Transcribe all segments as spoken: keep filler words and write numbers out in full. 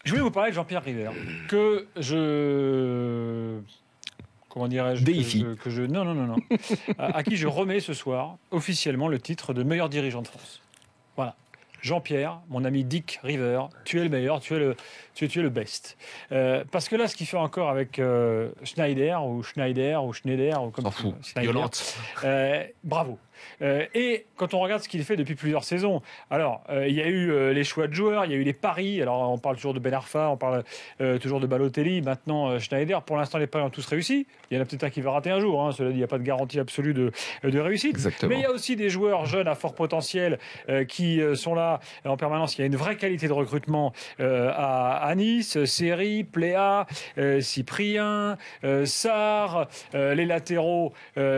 Je voulais vous parler de Jean-Pierre River, que je... Comment dirais-je que je, que je Non, non, non, non. à, à qui je remets ce soir, officiellement, le titre de meilleur dirigeant de France. Voilà. Jean-Pierre, mon ami Dick River, tu es le meilleur, tu es le, tu es, tu es le best. Euh, parce que là, ce qu'il fait encore avec euh, Schneider, ou Schneider, ou Schneider, ou comme S'en fout, violente. Euh, bravo. Euh, et quand on regarde ce qu'il fait depuis plusieurs saisons, alors euh, il y a eu euh, les choix de joueurs, il y a eu les paris. Alors on parle toujours de Ben Arfa, on parle euh, toujours de Balotelli, maintenant euh, Schneider. Pour l'instant, les paris ont tous réussi. Il y en a peut-être un qui va rater un jour. Hein. Cela dit, il n'y a pas de garantie absolue de, de réussite. Exactement. Mais il y a aussi des joueurs jeunes à fort potentiel euh, qui euh, sont là en permanence. Il y a une vraie qualité de recrutement euh, à, à Nice. Seri, Pléa, euh, Cyprien, euh, Sarr, euh, les latéraux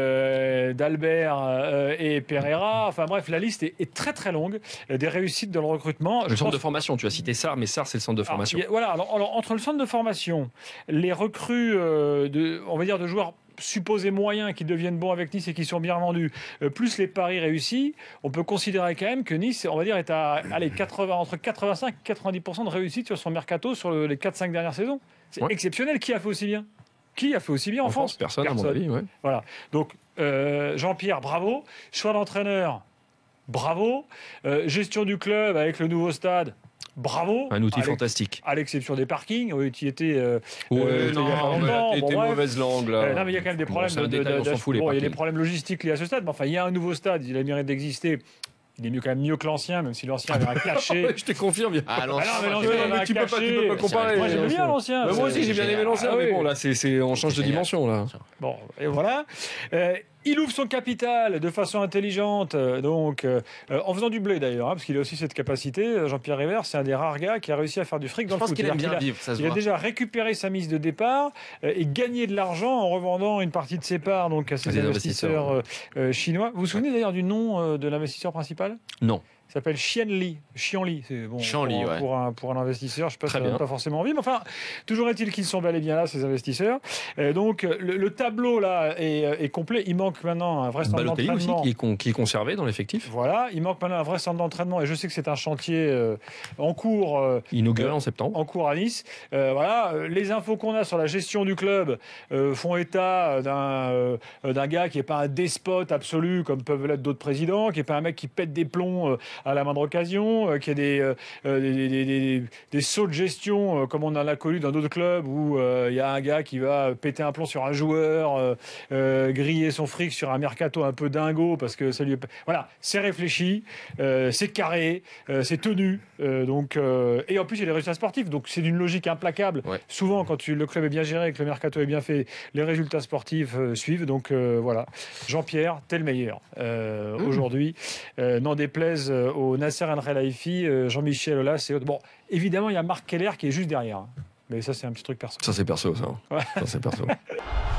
euh, d'Albert. Euh, et Pereira, enfin bref, la liste est, est très très longue des réussites dans le recrutement. Le Je centre pense... de formation, tu as cité Sarr, mais Sarr c'est le centre de formation. Alors, a, voilà, alors, alors, entre le centre de formation, les recrues, euh, de, on va dire de joueurs supposés moyens qui deviennent bons avec Nice et qui sont bien vendus, euh, plus les paris réussis, on peut considérer quand même que Nice, on va dire, est à allez, quatre-vingts, entre quatre-vingt-cinq et quatre-vingt-dix pour cent de réussite sur son mercato sur le, les quatre cinq dernières saisons. C'est ouais. exceptionnel. Qui a fait aussi bien ? Qui a fait aussi bien en, en France, France Personne, Personne, à mon avis. Ouais. Voilà. Donc, euh, Jean-Pierre, bravo. Choix d'entraîneur, bravo. Euh, gestion du club avec le nouveau stade, bravo. Un outil fantastique. À l'exception des parkings, oui, tu y étais. Euh, ouais, euh, non, il y a bon, mauvaise langue là. Euh, non, mais il y a quand même des problèmes. Bon, de, de, détail, de, de, fout, bon, il y a des problèmes logistiques liés à ce stade. Mais enfin, il y a un nouveau stade, il a le mérite d'exister. Il est mieux quand même mieux que l'ancien, même si l'ancien avait un cachet. Je te confirme. Ah, l'ancien, ah non, mais l'ancien, mais tu peux pas, tu peux pas comparer. Moi, j'aime bien l'ancien. Moi aussi, j'ai bien aimé l'ancien, mais bon, là, c'est, c'est, on change de dimension là. Bon, et voilà. Euh, Il ouvre son capital de façon intelligente, donc euh, en faisant du blé d'ailleurs, hein, parce qu'il a aussi cette capacité. Jean-Pierre River, c'est un des rares gars qui a réussi à faire du fric dans Je le foot. Je pense qu'il aime bien il a, vivre, ça se Il voit. a déjà récupéré sa mise de départ euh, et gagné de l'argent en revendant une partie de ses parts donc, à ses Des investisseurs, investisseurs euh, chinois. Vous vous souvenez d'ailleurs du nom euh, de l'investisseur principal ? Non. Il s'appelle Xianli. Xianli, c'est bon Xianli, pour, ouais. pour, un, pour un investisseur. Je ne sais pas Très si ça bien. n'a pas forcément envie, mais enfin, toujours est-il qu'ils sont bel et bien là, ces investisseurs. Et donc, le, le tableau là est, est complet. Il manque maintenant un vrai centre Balotelli d'entraînement. aussi, qui est, con, qui est conservé dans l'effectif. Voilà, il manque maintenant un vrai centre d'entraînement. Et je sais que c'est un chantier euh, en cours. Euh, Inauguré euh, en septembre. En cours à Nice. Euh, voilà, les infos qu'on a sur la gestion du club euh, font état d'un, euh, d'un gars qui n'est pas un despote absolu comme peuvent l'être d'autres présidents, qui n'est pas un mec qui pète des plombs euh, à la moindre occasion. Qui a des, euh, des, des, des, des sauts de gestion euh, comme on en a connu dans d'autres clubs où il euh, y a un gars qui va péter un plomb sur un joueur, euh, euh, griller son fric sur un mercato un peu dingo parce que ça lui est... Voilà, c'est réfléchi, euh, c'est carré, euh, c'est tenu. Euh, donc, euh, et en plus, il y a des résultats sportifs. Donc, c'est d'une logique implacable. Ouais. Souvent, quand tu, le club est bien géré et que le mercato est bien fait, les résultats sportifs euh, suivent. Donc, euh, voilà. Jean-Pierre, t'es le meilleur euh, mmh. aujourd'hui. Euh, n'en déplaise euh, au Nasser El Khelaifi, euh, Jean-Michel Aulas et autres. Bon, évidemment, il y a Marc Keller qui est juste derrière. Mais ça, c'est un petit truc perso. Ça, c'est perso, ça. Ouais. Ça, c'est perso.